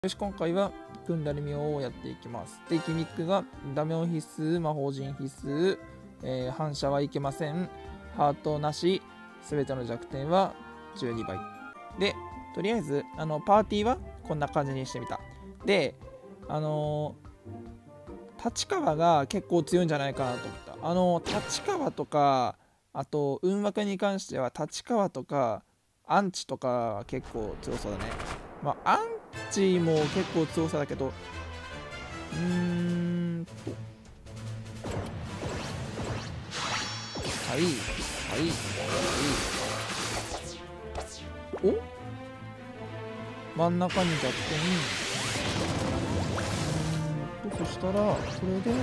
よし、今回は組んだりみをやっていきます。で、ギミックがダメを必須、魔法陣必須、反射はいけません、ハートなし、すべての弱点は12倍。で、とりあえず、パーティーはこんな感じにしてみた。で、立川が結構強いんじゃないかなと思った。立川とか、あと、運枠に関しては、立川とか、アンチとか結構強そうだね。まあ、アンチも結構強さだけど、はい、はい、はい。お、真ん中に弱点。そしたら、これで、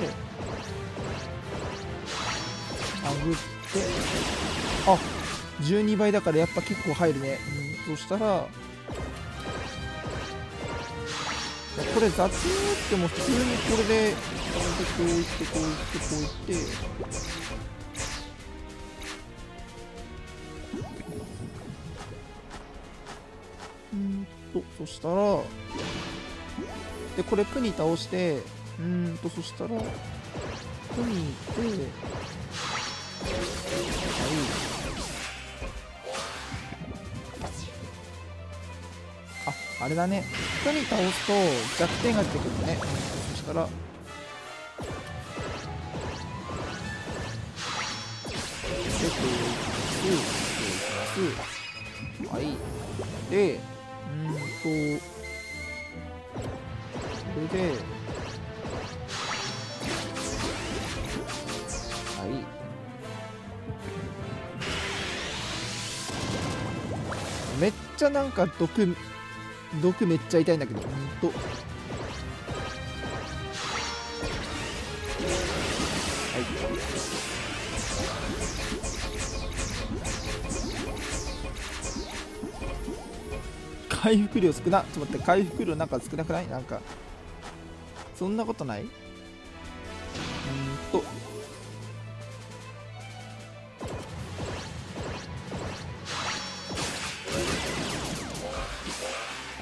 あぐって、あ、12倍だからやっぱ結構入るね。そしたら、これ雑に打っても普通にこれで、こういって、こういって、こういって、そしたら、で、これプに倒して、そしたら、プに行って、はい。あれだね。プに倒すと弱点が出てくるね。そしたら、で、こういきます。はい。で、これで、はい。めっちゃなんか毒めっちゃ痛いんだけど、回復量少な。ちょっと待って、回復量なんか少なくない？なんか、そんなことない？はい。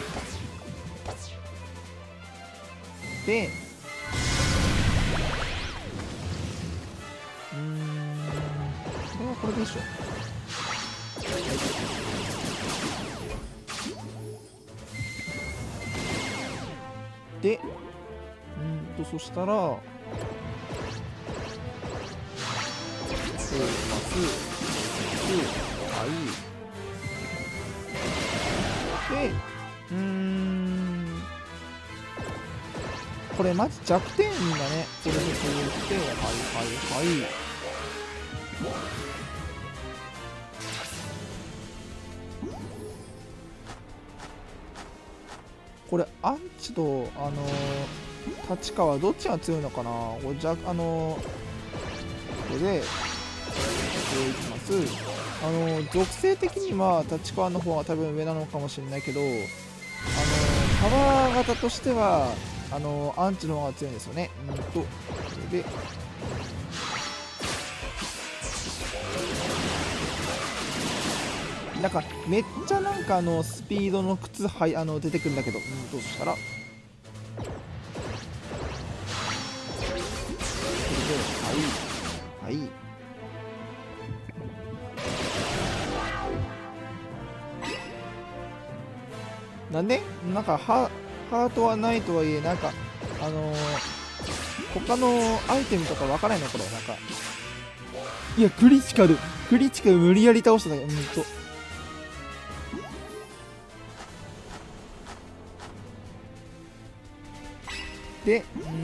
で、これはこれでしょ。で、そしたら、こうします。はい。で、これマジ弱点だね。これでこうして、はい。これアンチと立川どっちが強いのかな。これこれでこういきます。属性的には立川の方が多分上なのかもしれないけど、パワー型としてはアンチの方が強いんですよね。これでなんかめっちゃなんかスピードの靴出てくるんだけど、どうしたらこれではい。なんでなんかハートはないとはいえ、なんか他のアイテムとかわからないのこれ。なんかいや、クリティカル無理やり倒したんだけど、で、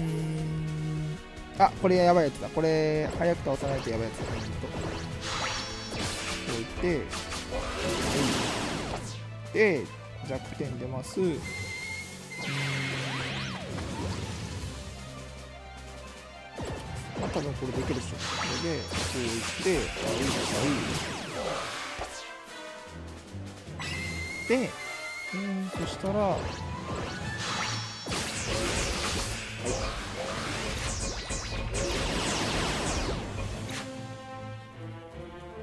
これやばいやつだ。これ早く倒さないとやばいやつだ。こういって、で、弱点出ます。多分これできるでしょ。これで、こういって、で、そしたら、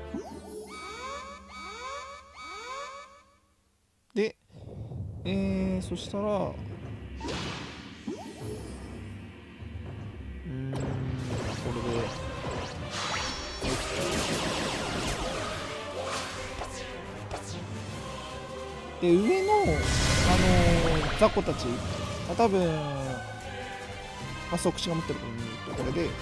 で、 そしたらこれで上の雑魚たち多分即死が持ってるこれではい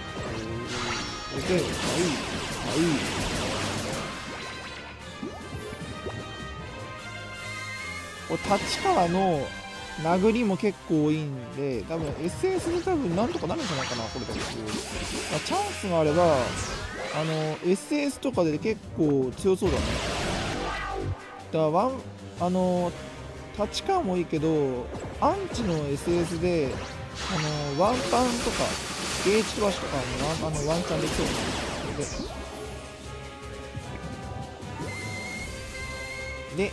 立川の殴りも結構多いんで、多分 SS で多分なんとかなるんじゃないかな、これだけ。チャンスがあればSS とかで結構強そうだね。だから立川もいいけど、アンチの SS でワンパンとかゲージ飛ばしとかワンチャンできそうなので、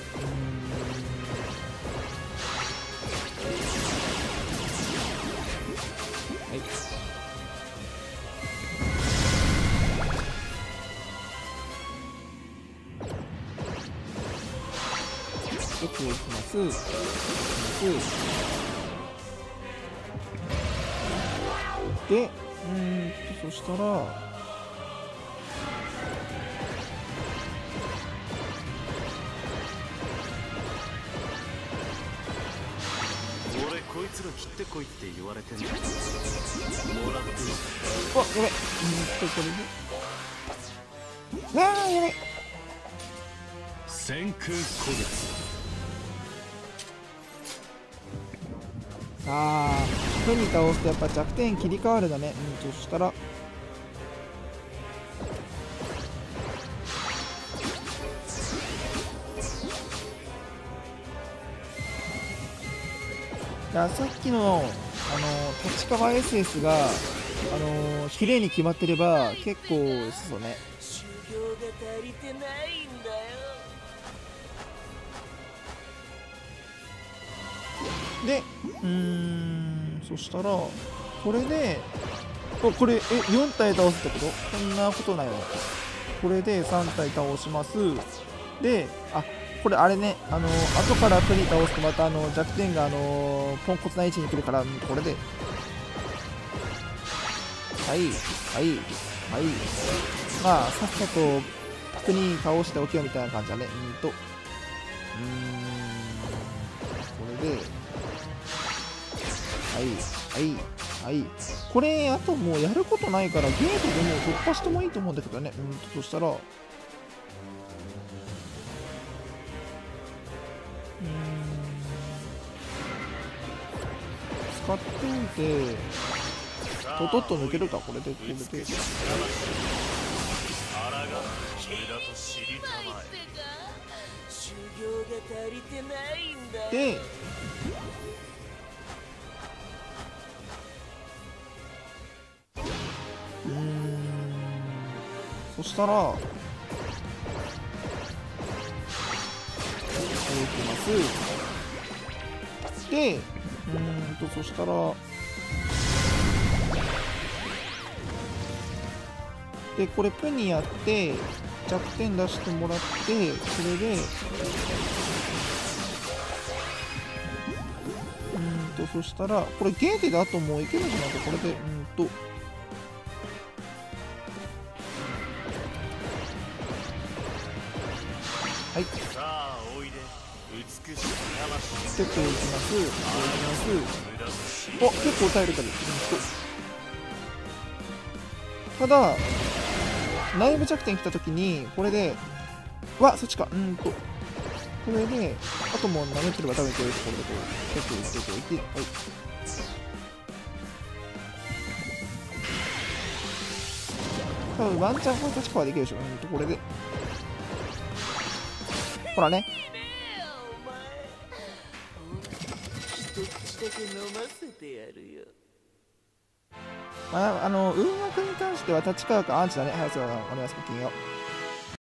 はい、よくいきます。で、そしたら俺こいつら切ってこいって言われてんだ。もらってみやべこれでやべ先空攻撃。 さあ負に倒すとやっぱ弱点切り替わるだね。そしたらさっきの立川 SS が綺麗に決まってれば結構そうね。 修行が足りてないんだよ。 でそしたらこれでこれ4体倒すってこと？そんなことないわ。これで3体倒します。でこれあれね、後からプリ倒すとまた弱点がポンコツな位置に来るから、これでまあさっさとプリ倒しておけよみたいな感じだね。これでこれあともうやることないからゲートでもう突破してもいいと思うんだけどね。そしたら使ってみてとっと抜けるか。これであらが俺だと知りたまえ。 修行が足りてないんだよ。 でそしたらこういきます。でそしたらでこれプにやって弱点出してもらって、それでそしたらこれゲーテであともういけるんじゃないか。これではい、 さあおいで美しいステップいきます。結構耐えるから。ただ内部弱点来た時にこれでそっちかこれであともう舐めてれば多分いけるところでこう結構いって多分ワンチャンこれ立川できるでしょ。これでほらね。 一口だけ飲ませてやるよ。 運悪に関しては立川かアンチだね。はい、そうだ、お願いします。